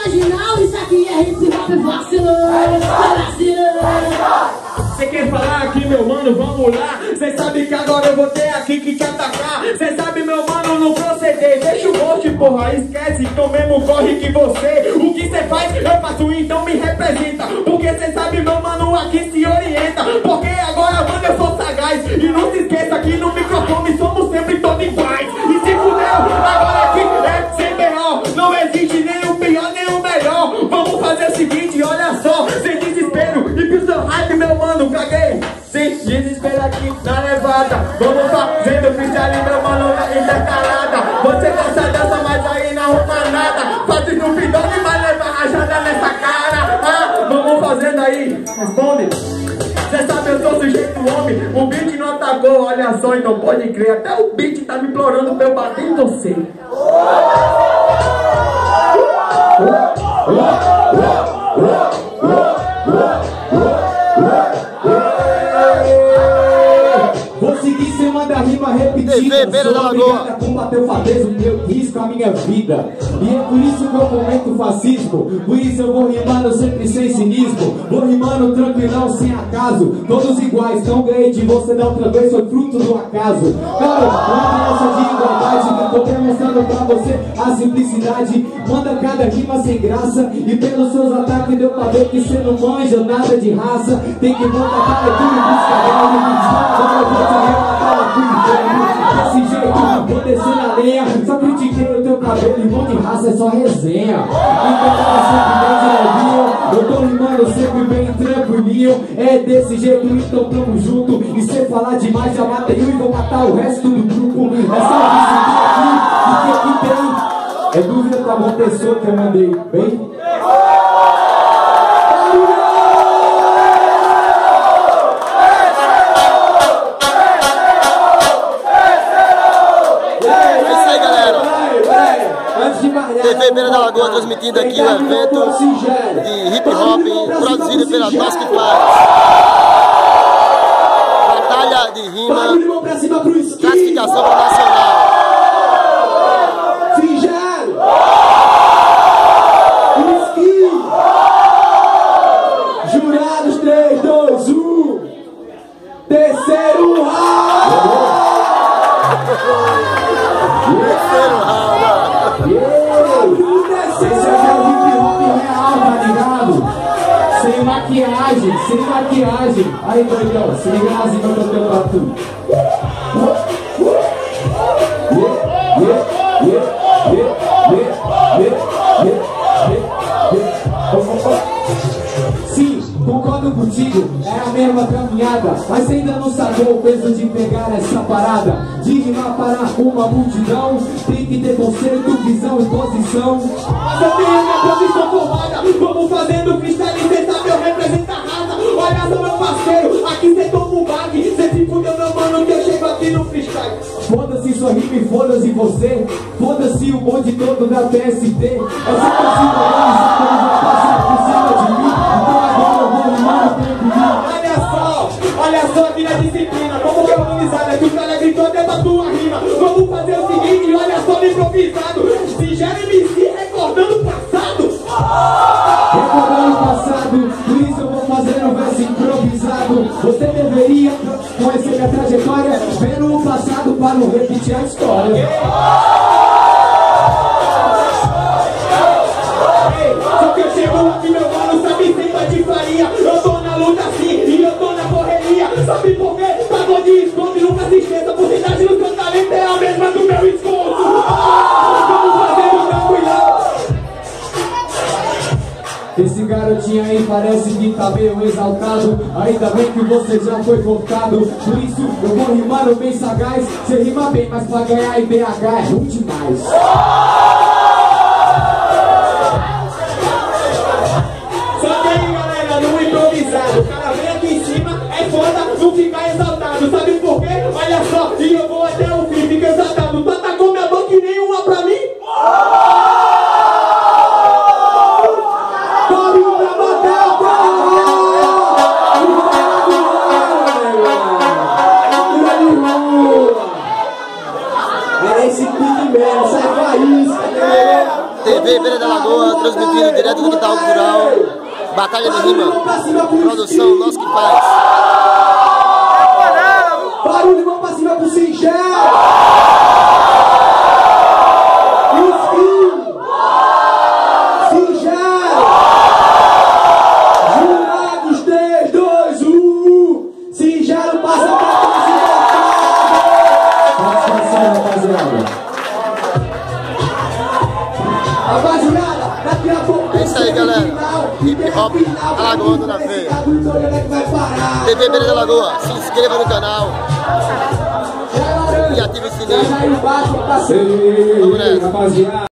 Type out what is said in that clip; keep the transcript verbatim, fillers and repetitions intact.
marginal, isso aqui é hip hop vacilando, vacilando. Cê quer falar aqui, meu mano, vamos lá. Cê sabe que agora eu vou ter aqui que te atacar. Cê sabe, meu mano, não proceder. Deixa o monte, porra, esquece que eu mesmo corre que você. O que cê faz, eu faço, então me representa. Porque cê sabe, meu mano, aqui se orienta. Porque agora, mano, eu sou sagaz. E não se esqueça que no microfone somos sempre todos iguais. E se fudeu, agora aqui é sem B O. Não existe nem o pior, nem o melhor. Vamos fazer o seguinte, olha só. Sem desespero e pro seu hype, meu mano, caguei. Sem desespero aqui na levada. Vamos fazendo freestyle, meu mano, na intercalada. Você gosta dessa, mas aí não arruma nada. Faz no bidão e vai levar rajada nessa cara. Ah, vamos fazendo aí, responde. Cê sabe, eu sou sujeito homem. O beat não atacou, olha só, então pode crer. Até o beat tá me implorando pra eu bater em você. Vou seguir sem mandar rima repetida. T V Beira da Lagoa. Obrigado a combater o fadismo, que eu risco a minha vida. E é por isso que eu comento fascismo. Por isso eu vou rimando sempre sem cinismo. Vou rimando tranquilão, sem acaso. Todos iguais, não ganhei de você da outra vez, foi fruto do acaso. Cara, uma criança de igualdade. Tô demonstrando pra você a simplicidade. Manda cada rima sem graça. E pelos seus ataques deu pra ver que cê não manja nada de raça. Tem que botar cara tudo e buscar ela. Desse jeito, vou descer na lenha. Só critiquei o teu cabelo, irmão de raça, é só resenha. Então ela sempre bem de levinho. Eu tô rimando sempre bem tranquilinho. É desse jeito, então tamo junto. E se falar demais, já matei um e vou matar o resto do grupo. É só isso aqui, porque aqui tem. É dúvida com alguma pessoa que eu mandei bem? T V Beira da Lagoa transmitindo aqui o evento de hip hop produzido pela Tosca Faz. Batalha de rima, classificação para nacional. Singelo! Whisky! Jurados três, dois, um. Terceiro round! Terceiro round. Esse é o hip hop real, tá ligado? Sem maquiagem, sem maquiagem. Aí, doidão, se liga nas rimas que eu tenho pra tu. Sim, concordo contigo, é a mesma caminhada. Mas ainda não sacou o peso de pegar essa parada. De rimar para uma multidão, tem que ter conceito, visão e posição. Mas eu tenho minha posição formada. Vamos fazendo freestyle, cê sabe, eu represento a raça. Olha só, meu parceiro, aqui cê toma um baque. Cê se fudeu, meu mano, que eu chego aqui no freestyle. Foda-se sua rima e foda-se você. Foda-se o bonde todo da P S D. É só possível organizar quando vai passar por cima de mim. Então agora eu vou rimando tranquilo. Olha só, olha só aqui na disciplina. Como que é organizada, que o cara gritou até da tua rima. Vamos fazer o seguinte, olha só no improvisado. Singelo M C recordando o passado. Recordando o passado, por isso eu vou fazer um verso improvisado. Você deveria conhecer minha trajetória, vendo o passado para não repetir a história. Só que eu chego aqui, meu mano, sabe sem patifaria. Eu tô na luta sim, e eu tô na correria. Sabe por quê? Pagou de esconde, nunca se esqueça. A porcentagem do seu talento é a mesma do meu esconde. Vamos fazendo tranquilão. Esse garotinho aí parece que tá meio exaltado. Ainda bem que você já foi cortado. Por isso eu vou rimando bem sagaz. Você rima bem, mas pra ganhar em B H é ruim demais. Só que aí, galera, no improvisado, o cara vem aqui em cima, é foda, não ficar exaltado. Sabe por quê? Olha só, e eu vou até o fim, fica exaltado. Tu atacou minha boca e nenhuma pra mim? Era esse pique mesmo, sai faísca. transmitindo direto do Quintal Cultural. Batalha de rima. Produção, nós que faz. Barulho, mão pra cima pro Singelo. E os filhos. Singelo. Jurados, três, dois, um. Singelo passa pra torcida. Rapaziada. Rapaziada, daqui a pouco. É isso aí, galera. Hip Hop Alagoano na veia. T V Beira da Lagoa, se inscreva no canal e ative o sininho. Vamos nessa.